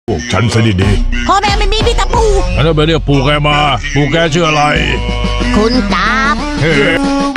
พวกฉันซะดีๆพ่อแม่ไม่มีพี่ตาปูงั้นไปเรียกปู่แกมาปู่แกชื่ออะไรคุณตา